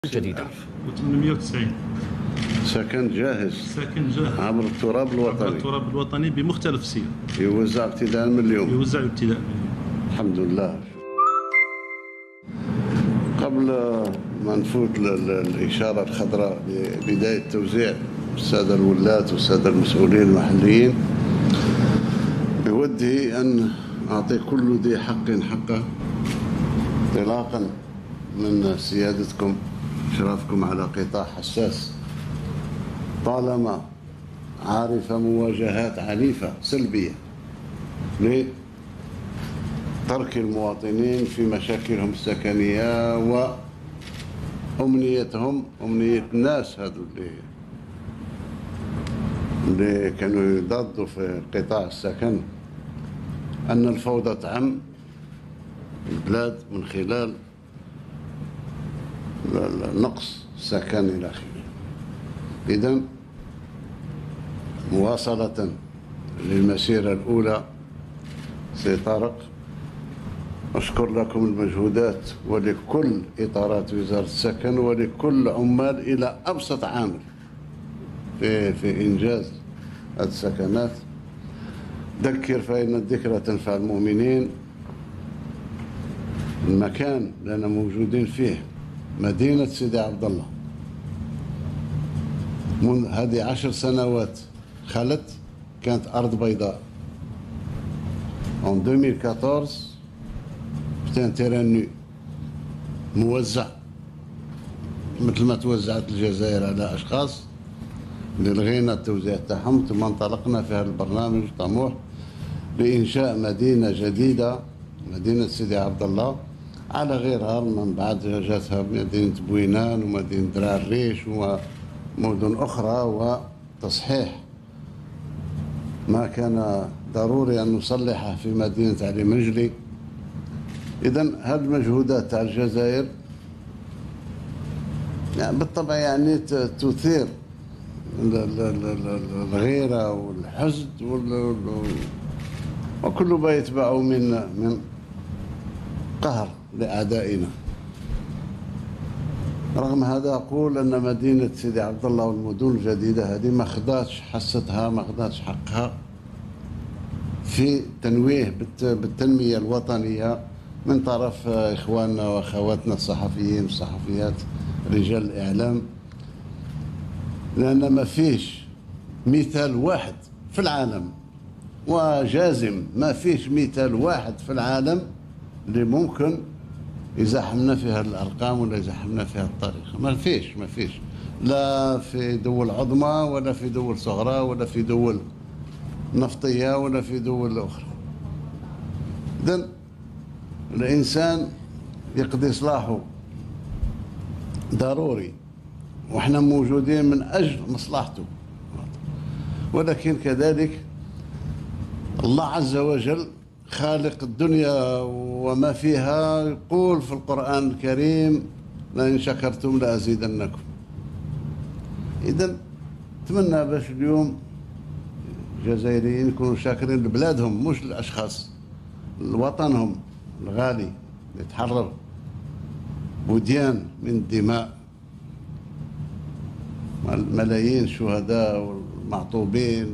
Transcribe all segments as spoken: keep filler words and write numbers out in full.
جديدة وثمانمائة وتسعين سكن جاهز ساكن جاهز عبر التراب الوطني عبر التراب الوطني بمختلف الصيغ يوزع ابتداء من اليوم يوزع ابتداء من اليوم. الحمد لله. قبل ما نفوت للإشارة الخضراء لبداية توزيع السادة الولاة والسادة المسؤولين المحليين، بودي أن أعطي كل ذي حق حقه انطلاقا من سيادتكم إشرافكم على قطاع حساس طالما عارف مواجهات عنيفة سلبية لترك المواطنين في مشاكلهم السكنية وأمنيتهم أمنية الناس هذو اللي اللي كانوا يضادوا في قطاع السكن أن الفوضى تعم البلاد من خلال نقص السكن إلى آخره. إذن مواصلة للمسيرة الأولى سي طارق، أشكر لكم المجهودات ولكل إطارات وزارة السكن ولكل عمال إلى أبسط عامل في في إنجاز هذه السكنات. ذكر فإن الذكرى تنفع المؤمنين. المكان اللي موجودين فيه مدينة سيدي عبد الله من هذه عشر سنوات خلت كانت أرض بيضاء. en ألفين وأربعة عشر كان تيران موزع مثل ما توزعت الجزائر على أشخاص اللي لغينا التوزيع تاعهم، ثم انطلقنا في هذا البرنامج طموح لإنشاء مدينة جديدة مدينة سيدي عبد الله على غيرها. من بعد جاتها مدينة بوينان ومدينة درع الريش ومدن أخرى وتصحيح ما كان ضروري أن نصلحه في مدينة علي منجلي. إذن هذه المجهودات تاع الجزائر يعني بالطبع يعني تثير الغيرة والحزن وكل ما يتبعه من من قهر لأعدائنا. رغم هذا أقول أن مدينة سيدي عبد الله والمدن الجديدة هذه ما خداتش حصتها ما خداتش حقها في التنويه بالتنمية الوطنية من طرف إخواننا وأخواتنا الصحفيين والصحفيات رجال الإعلام، لأن ما فيش مثال واحد في العالم وجازم ما فيش مثال واحد في العالم اللي ممكن يزاحمنا في هذه الأرقام ولا يزاحمنا في هذه الطريقة. ما فيش ما فيش لا في دول عظمى ولا في دول صغرى ولا في دول نفطية ولا في دول أخرى. إذن الإنسان يقضي صلاحه ضروري وإحنا موجودين من أجل مصلحته، ولكن كذلك الله عز وجل خالق الدنيا وما فيها يقول في القرآن الكريم لئن شكرتم لأزيدنكم. إذن أتمنى باش اليوم الجزائريين يكونوا شاكرين لبلادهم مش للأشخاص، لوطنهم الغالي يتحرر وديان من الدماء، ملايين الشهداء والمعطوبين.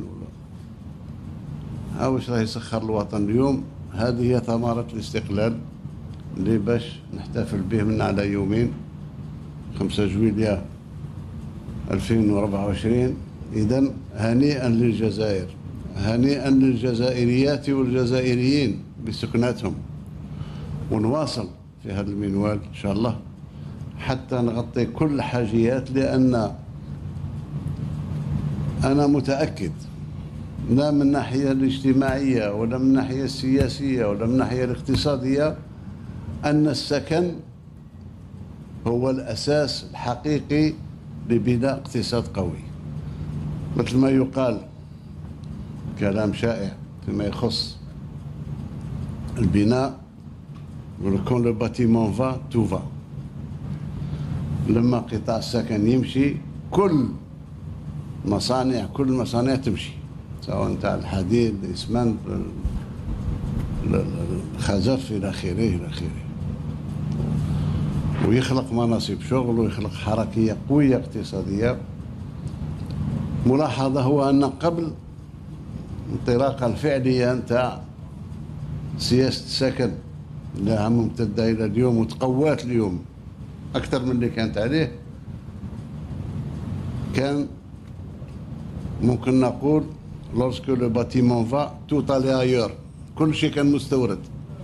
هاوش راه يسخر الوطن اليوم. هذه هي ثمرة الاستقلال اللي باش نحتفل به من على يومين خمسة جويلية ألفين وأربعة وعشرين. إذن هنيئا للجزائر، هنيئا للجزائريات والجزائريين بسكناتهم، ونواصل في هذا المنوال إن شاء الله حتى نغطي كل الحاجيات، لأن أنا متأكد لا من الناحية الاجتماعية ولا من الناحية السياسية ولا من الناحية الاقتصادية أن السكن هو الأساس الحقيقي لبناء اقتصاد قوي. مثل ما يقال كلام شائع فيما يخص البناء، كون لو باتيمون فا تو فا. لما قطاع السكن يمشي كل مصانع كل المصانع تمشي، سواء تاع الحديد الاسمنت الخزف الى اخره الى اخره. ويخلق مناصب شغل ويخلق حركية قوية اقتصادية. ملاحظة هو أن قبل انطلاقة الفعلية نتاع سياسة السكن اللي عم ممتدة إلى اليوم وتقوات اليوم أكثر من اللي كانت عليه، كان ممكن نقول lorsque le bâtiment va tout allait ailleurs، كل شيء كان مستورد.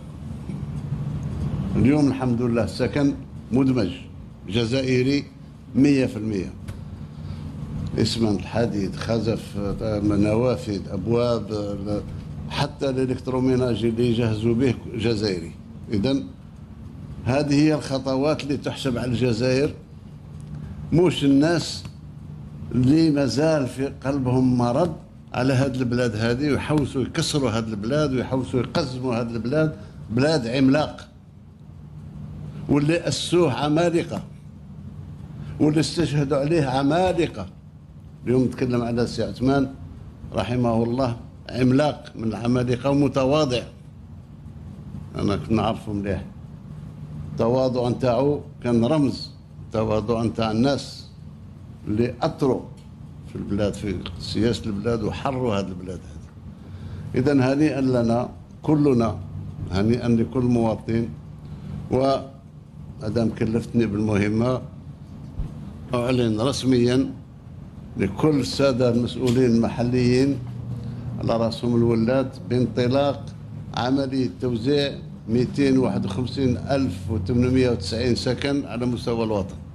اليوم الحمد لله السكن مدمج جزائري مية في المية، اسمنت، حديد، خزف، نوافذ، أبواب، حتى الإلكتروميناجي اللي يجهزوا به جزائري. إذن هذه هي الخطوات اللي تحسب على الجزائر، مش الناس اللي مازال في قلبهم مرض على هذه البلاد هذه ويحوسوا يكسروا هذه البلاد ويحوسوا يقزموا هذه البلاد. بلاد عملاق واللي أسوه عمالقة واللي استشهدوا عليه عمالقة. اليوم نتكلم على سي عثمان رحمه الله، عملاق من العمالقة ومتواضع، أنا كنت نعرفه مليح. التواضع نتاعو كان رمز، التواضع نتاع الناس اللي أثروا في البلاد، في سياسة البلاد، وحروا هذه البلاد هذه. إذن هنيئا لنا كلنا، هنيئا لكل مواطن. وأدام كلفتني بالمهمة أعلن رسميا لكل السادة المسؤولين المحليين على رأسهم الولاد بانطلاق عملية توزيع مئتين وواحد وخمسين ألف وثمانمئة وتسعين سكن على مستوى الوطن.